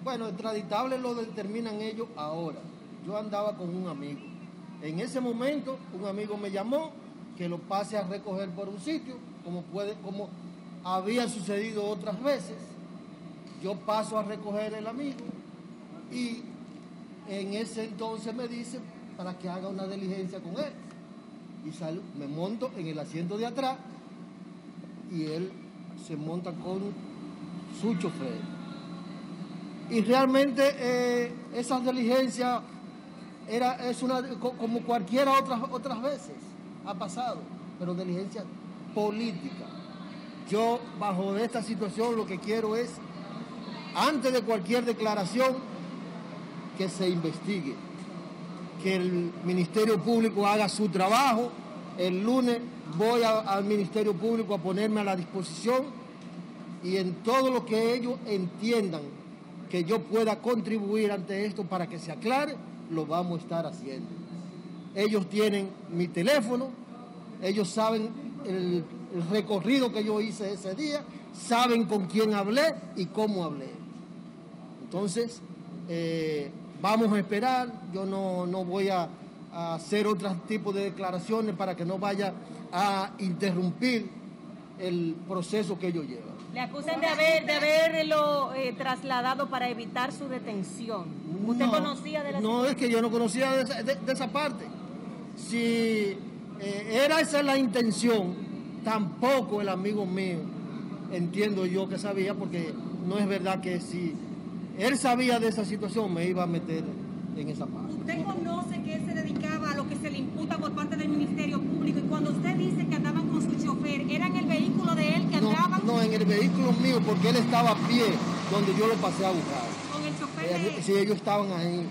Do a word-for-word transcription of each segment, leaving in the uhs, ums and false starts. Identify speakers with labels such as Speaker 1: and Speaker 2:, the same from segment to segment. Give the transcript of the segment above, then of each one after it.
Speaker 1: Bueno, extraditable lo determinan ellos ahora. Yo andaba con un amigo. En ese momento, un amigo me llamó que lo pase a recoger por un sitio, como, puede, como había sucedido otras veces. Yo paso a recoger el amigo y en ese entonces me dice para que haga una diligencia con él. Y salgo, me monto en el asiento de atrás y él se monta con su chofer. Y realmente eh, esas diligencias era, es una, como cualquiera otras, otras veces ha pasado, pero diligencia política. Yo bajo esta situación lo que quiero es, antes de cualquier declaración, que se investigue, que el Ministerio Público haga su trabajo. El lunes voy a, al Ministerio Público a ponerme a la disposición y en todo lo que ellos entiendan que yo pueda contribuir ante esto para que se aclare, lo vamos a estar haciendo. Ellos tienen mi teléfono, ellos saben el, el recorrido que yo hice ese día, saben con quién hablé y cómo hablé. Entonces, eh, vamos a esperar, yo no, no voy a, a hacer otro tipo de declaraciones para que no vaya a interrumpir el proceso que ellos llevan.
Speaker 2: Le acusan de, haber, de haberlo eh, trasladado para evitar su detención. ¿Usted
Speaker 1: no,
Speaker 2: conocía de la
Speaker 1: No, situación? Es que yo no conocía de esa, de, de esa parte. Si eh, era esa la intención, tampoco el amigo mío, entiendo yo que sabía, porque no es verdad que si él sabía de esa situación me iba a meter en esa parte.
Speaker 3: ¿Usted conoce que él se dedicaba a lo que se le imputa por parte del Ministerio Público? Y cuando usted dice que andaban con su chofer, ¿era en el vehículo de él que andaban?
Speaker 1: No, no, en el vehículo mío, porque él estaba a pie donde yo lo pasé a buscar.
Speaker 3: ¿Con el chofer de él?
Speaker 1: Sí, ellos estaban ahí.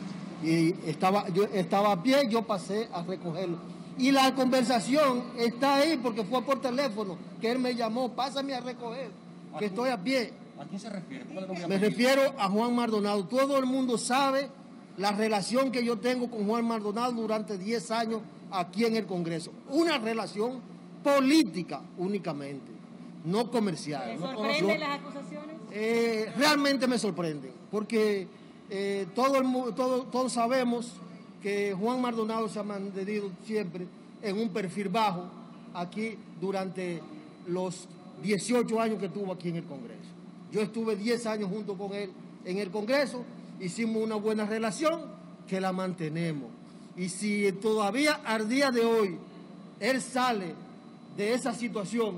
Speaker 1: Y estaba, yo estaba a pie y yo pasé a recogerlo. Y la conversación está ahí porque fue por teléfono, que él me llamó, pásame a recoger, que estoy a pie.
Speaker 4: ¿A quién se refiere?
Speaker 1: Me refiero a Juan Maldonado. Todo el mundo sabe la relación que yo tengo con Juan Maldonado durante diez años aquí en el Congreso. Una relación política únicamente, no comercial.
Speaker 2: ¿Le sorprenden las acusaciones?
Speaker 1: Eh, realmente me sorprenden, porque eh, todo el, todo, todos sabemos que Juan Maldonado se ha mantenido siempre en un perfil bajo aquí durante los dieciocho años que estuvo aquí en el Congreso. Yo estuve diez años junto con él en el Congreso, hicimos una buena relación que la mantenemos. Y si todavía al día de hoy él sale de esa situación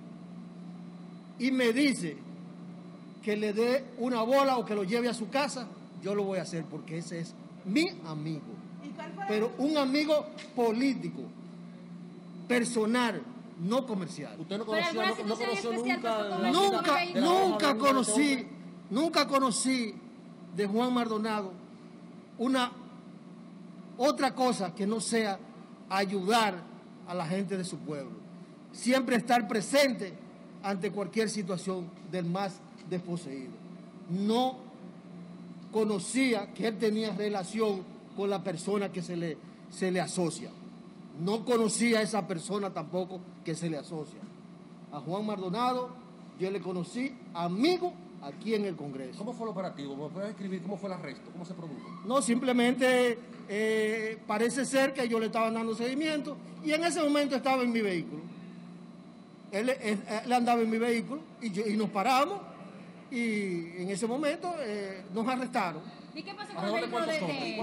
Speaker 1: y me dice que le dé una bola o que lo lleve a su casa, yo lo voy a hacer porque ese es mi amigo. Pero un amigo político, personal, no comercial.
Speaker 4: ¿Usted no conocía, no, no conoció nunca?
Speaker 1: Nunca, nunca conocí, nunca conocí de Juan Maldonado una otra cosa que no sea ayudar a la gente de su pueblo. Siempre estar presente ante cualquier situación del más desposeído. No conocía que él tenía relación con la persona que se le, se le asocia. No conocía a esa persona tampoco que se le asocia. A Juan Maldonado yo le conocí amigo aquí en el Congreso.
Speaker 4: ¿Cómo fue el operativo? ¿Me puedes escribir cómo fue el arresto? ¿Cómo se produjo?
Speaker 1: No, simplemente eh, parece ser que yo le estaba dando seguimiento y en ese momento estaba en mi vehículo. Él, él, él andaba en mi vehículo y, yo, y nos paramos y en ese momento eh, nos arrestaron.
Speaker 2: ¿Y qué pasó con el vehículo de él?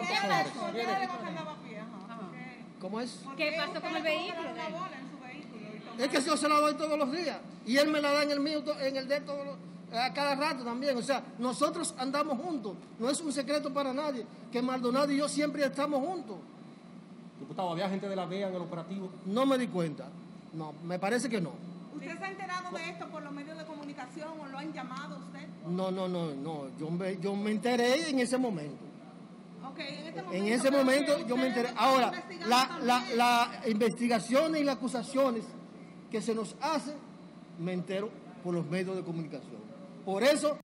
Speaker 1: ¿Cómo es?
Speaker 2: ¿Qué pasó con el vehículo?
Speaker 1: Es que yo se la doy todos los días y él me la da en el mío, en el de él todos los, a cada rato también. O sea, nosotros andamos juntos. No es un secreto para nadie que Maldonado y yo siempre estamos juntos.
Speaker 4: Diputado, ¿había gente de la D E A en el operativo?
Speaker 1: No me di cuenta. No, me parece que no.
Speaker 3: ¿Usted se ha enterado de esto por los medios de comunicación o lo han llamado a usted?
Speaker 1: No, no, no, no. Yo me, yo me enteré en ese momento.
Speaker 3: Okay, en, este momento,
Speaker 1: en ese momento yo me enteré. Ahora, la, la, la investigaciones y las acusaciones que se nos hace, me entero por los medios de comunicación. Por eso...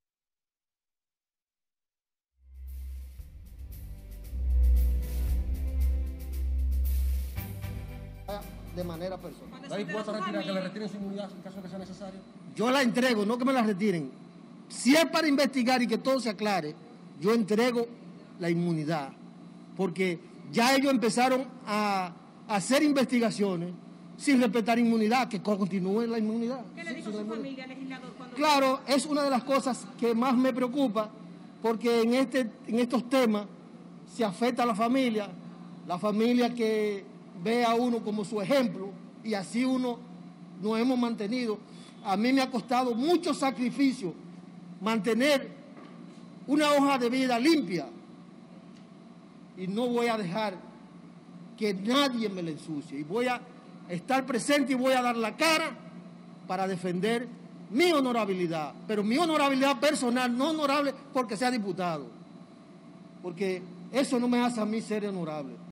Speaker 1: de manera personal.
Speaker 4: ¿Está dispuesto a retirar, que le retiren su inmunidad en caso de que sea necesario?
Speaker 1: Yo la entrego, no que me la retiren. si es para investigar y que todo se aclare, yo entrego la inmunidad, porque ya ellos empezaron a, a hacer investigaciones sin respetar inmunidad, que continúe la inmunidad.
Speaker 3: ¿Qué le dijo
Speaker 1: Sí,
Speaker 3: su
Speaker 1: la
Speaker 3: familia, legislador? Cuando...
Speaker 1: Claro, es una de las cosas que más me preocupa, porque en, este, en estos temas se afecta a la familia, la familia que ve a uno como su ejemplo, y así uno nos hemos mantenido. A mí me ha costado mucho sacrificio mantener una hoja de vida limpia, y no voy a dejar que nadie me la ensucie, y voy a estar presente y voy a dar la cara para defender mi honorabilidad, pero mi honorabilidad personal, no honorable porque sea diputado, porque eso no me hace a mí ser honorable.